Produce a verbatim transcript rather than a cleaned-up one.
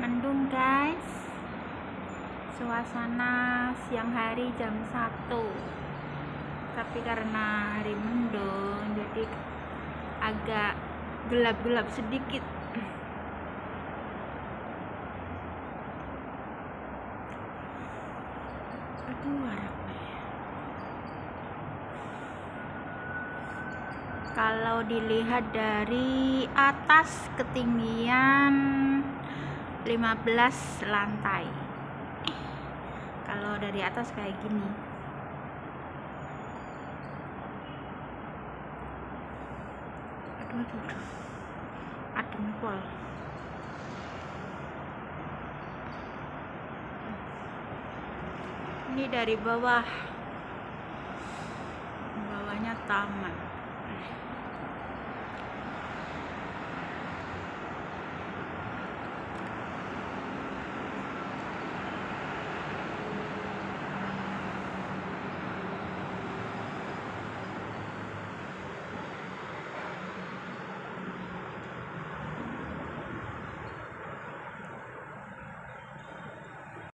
Bandung, guys. Suasana siang hari jam satu, tapi karena hari mendung jadi agak gelap-gelap sedikit. Aduh, harapnya. Kalau dilihat dari atas ketinggian lima belas lantai. Kalau dari atas kayak gini. Aduh, aduh, aduh. Adem pol. Ini dari bawah. Bawahnya taman.